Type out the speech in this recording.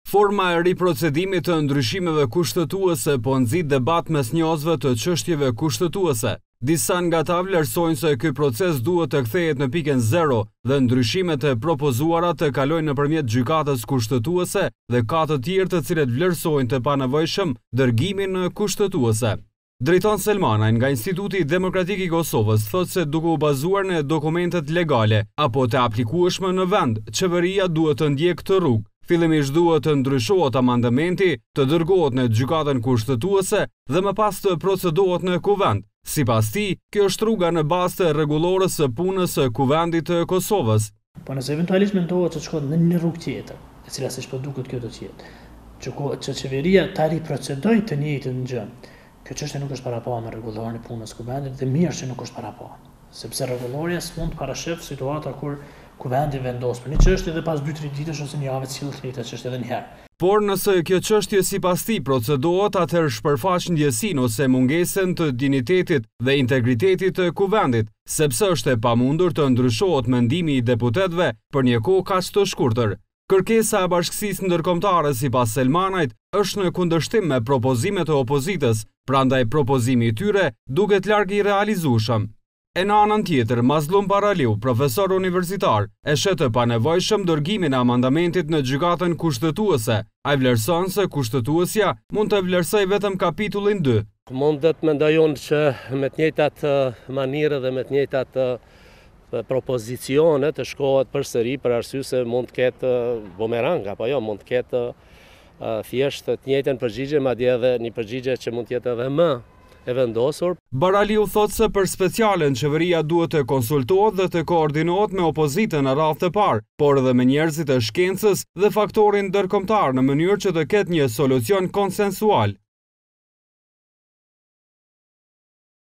Forma e riprocedimit të ndryshimeve kushtetuese po nxit debat mes njohësve të çështjeve kushtetuese. Disa nga ta vlerësojnë se ky proces duhet të kthehet në pikën zero dhe ndryshimet e propozuara të kalojnë nëpërmjet gjykatës kushtetuese dhe ka të tjerë të cilët vlerësojnë të panevojshëm dërgimin në kushtetuese. Drejton Selmanaj nga Instituti Demokratik i Kosovës thotë se duke u bazuar në dokumentet legale apo të aplikueshme në vend, qeveria duhet të ndjekë këtë rrugë. Fillimisht duhet të ndryshohet amandamenti, të dërgohet në gjykatën kushtetuese dhe më pas të procedohet në kuvend. Sipas tij, kjo është rruga në bazë të rregullores së punës së Kuvendit të Kosovës. Po nëse eventualisht mendohet se shkon në një rrugë tjetër, e cila siç po duket kjo do të jetë, që qeveria ta riprocedojë të njëjtën gjë. Kjo çështje nuk është parapo me rregulloren e punës së Kuvendit dhe mirë që nuk është parapo, sepse rregulloria s'mund të parashef situata kur Kuvendi vendos për një çështje dhe pas 2-3 ditësh ose një javë sillet një çështje edhe një herë. Por nëse kjo çështje sipas tij procedohet, atëherë shpërfaq ndjesin ose mungesën të dinjitetit dhe integritetit të Kuvendit, sepse është e pamundur të ndryshohet mendimi i deputetëve për një kohë kaq të shkurtër. Kërkesa e bashkësisë ndërkombëtare sipas Selmanajt është në kundërshtim me propozimet e opozitës, prandaj propozimi i tyre duket larg i realizueshëm. E në anën tjetër, Mazlum Baraliu, profesor universitar, e shet të panevojshëm dërgimin e amandamentit në gjykatën kushtetuese. Ai vlerëson se kushtetuesja mund të vlerësoj vetëm kapitullin 2. Mundet mendojon që me të njëjtat manire dhe me të njëjtat propozicione të shkohet përsëri për arsye se mund të ketë bumerang apo jo, mund të ketë thjesht të njëjtën përgjigje, madje edhe një përgjigje që mund të jetë edhe më e vendosur. Baraliu thotë se për specialen qeveria duhet të konsultohet dhe të koordinohet me opozitën në radhë të parë, por edhe me njerëzit e shkencës dhe faktorin ndërkombëtar në mënyrë që të ketë një solucion konsensual.